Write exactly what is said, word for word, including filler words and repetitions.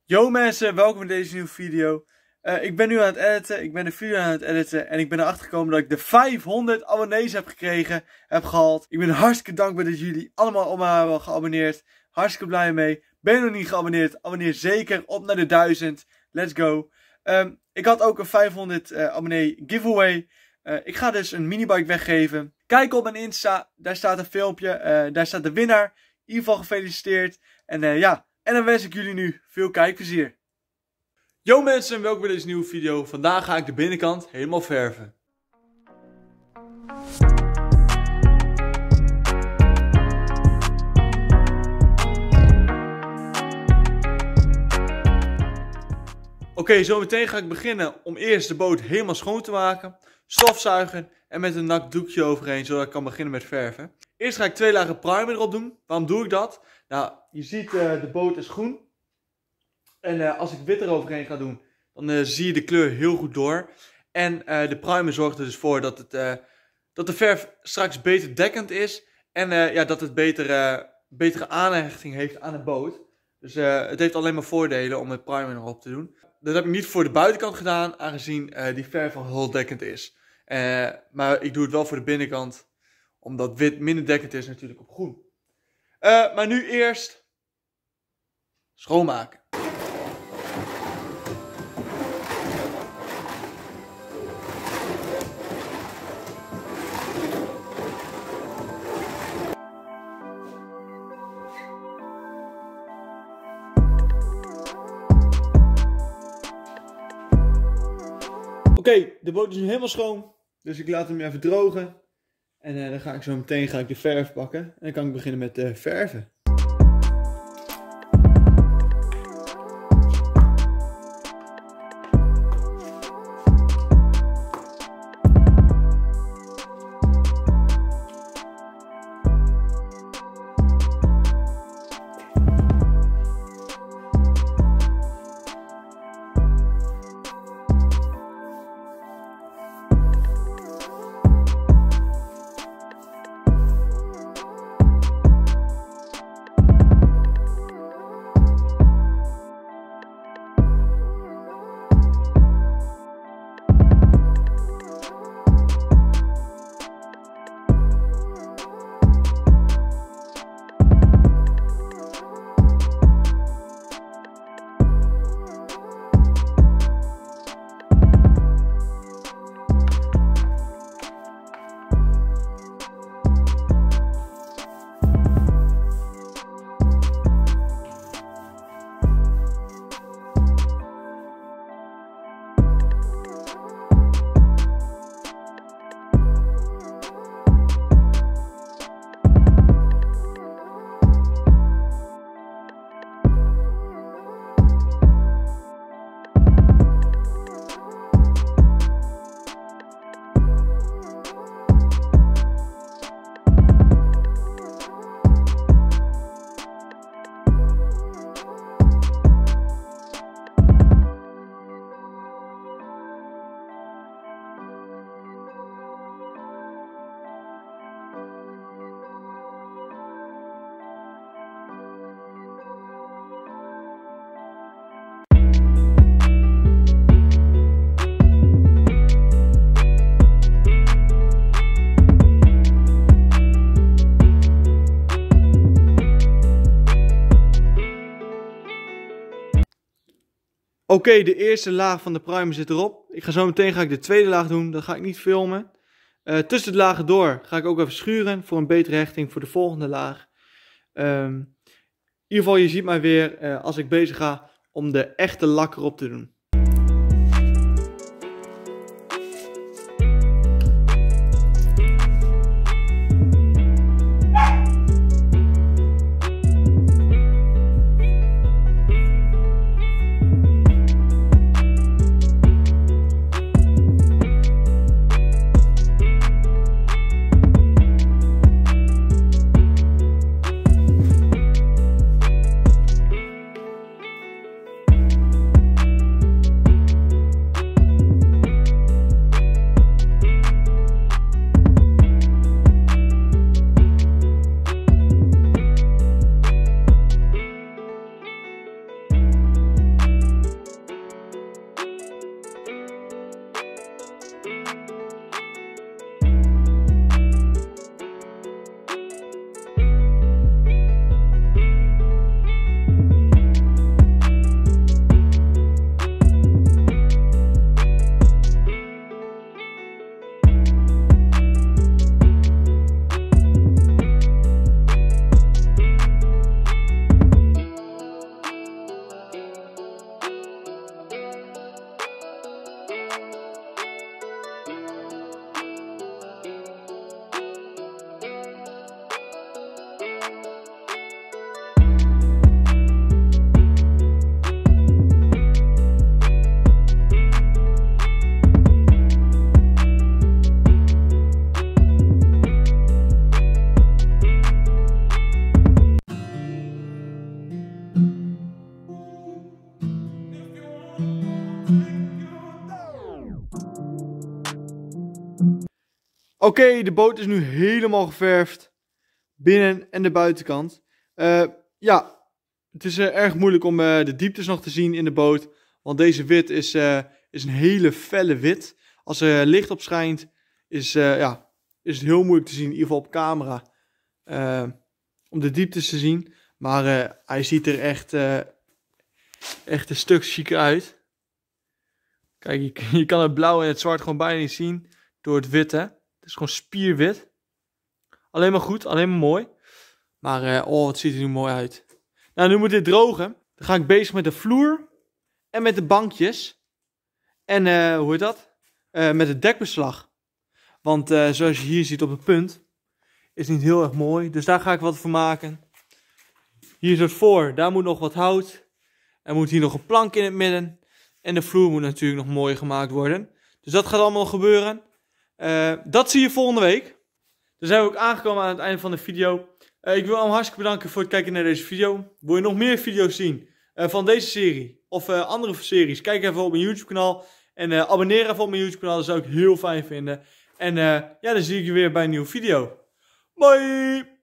Yo mensen, welkom in deze nieuwe video. Uh, ik ben nu aan het editen, ik ben de video aan het editen en ik ben erachter gekomen dat ik de vijfhonderd abonnees heb gekregen, heb gehaald. Ik ben hartstikke dankbaar dat jullie allemaal op mij hebben geabonneerd. Hartstikke blij mee. Ben je nog niet geabonneerd? Abonneer zeker op naar de duizend. Let's go. Um, ik had ook een vijfhonderd uh, abonnee giveaway. Uh, ik ga dus een minibike weggeven. Kijk op mijn Insta, daar staat een filmpje, uh, daar staat de winnaar. In ieder geval gefeliciteerd. En uh, ja, en dan wens ik jullie nu veel kijkplezier. Yo mensen, welkom bij deze nieuwe video. Vandaag ga ik de binnenkant helemaal verven. Oké, okay, zo meteen ga ik beginnen om eerst de boot helemaal schoon te maken. Stofzuigen en met een nat doekje overheen, zodat ik kan beginnen met verven. Eerst ga ik twee lagen primer erop doen. Waarom doe ik dat? Nou, je ziet uh, de boot is groen. En uh, als ik wit eroverheen ga doen, dan uh, zie je de kleur heel goed door. En uh, de primer zorgt er dus voor dat, het, uh, dat de verf straks beter dekkend is. En uh, ja, dat het beter, uh, betere aanhechting heeft aan de boot. Dus uh, het heeft alleen maar voordelen om het primer erop te doen. Dat heb ik niet voor de buitenkant gedaan, aangezien uh, die verf al heel dekkend is. Uh, maar ik doe het wel voor de binnenkant, omdat wit minder dekkend is natuurlijk op groen. Uh, maar nu eerst schoonmaken. Oké, okay, de boot is nu helemaal schoon, dus ik laat hem even drogen. En uh, dan ga ik zo meteen ga ik de verf pakken en dan kan ik beginnen met uh, verven. Oké, okay, de eerste laag van de primer zit erop. Ik ga zo meteen ga ik de tweede laag doen. Dat ga ik niet filmen. Uh, tussen de lagen door ga ik ook even schuren voor een betere hechting voor de volgende laag. Um, in ieder geval, je ziet mij weer uh, als ik bezig ga om de echte lak erop te doen. Oké, okay, de boot is nu helemaal geverfd. Binnen en de buitenkant. Uh, ja, het is uh, erg moeilijk om uh, de dieptes nog te zien in de boot. Want deze wit is, uh, is een hele felle wit. Als er licht op schijnt, is, uh, ja, is het heel moeilijk te zien. In ieder geval op camera. Uh, om de dieptes te zien. Maar uh, hij ziet er echt, uh, echt een stuk chiquer uit. Kijk, je, je kan het blauw en het zwart gewoon bijna niet zien. Door het witte. Het is gewoon spierwit. Alleen maar goed, alleen maar mooi. Maar uh, oh, het ziet er nu mooi uit. Nou, nu moet dit drogen. Dan ga ik bezig met de vloer. En met de bankjes. En uh, hoe heet dat? Uh, met het dekbeslag. Want uh, zoals je hier ziet op het punt. Is niet heel erg mooi. Dus daar ga ik wat voor maken. Hier zo voor. Daar moet nog wat hout. Er moet hier nog een plank in het midden. En de vloer moet natuurlijk nog mooi gemaakt worden. Dus dat gaat allemaal gebeuren. Uh, dat zie je volgende week. Dan zijn we ook aangekomen aan het einde van de video. Uh, ik wil hem hartstikke bedanken voor het kijken naar deze video. Wil je nog meer video's zien uh, van deze serie of uh, andere series? Kijk even op mijn YouTube kanaal. En uh, abonneer even op mijn YouTube kanaal. Dat zou ik heel fijn vinden. En uh, ja, dan zie ik je weer bij een nieuwe video. Bye!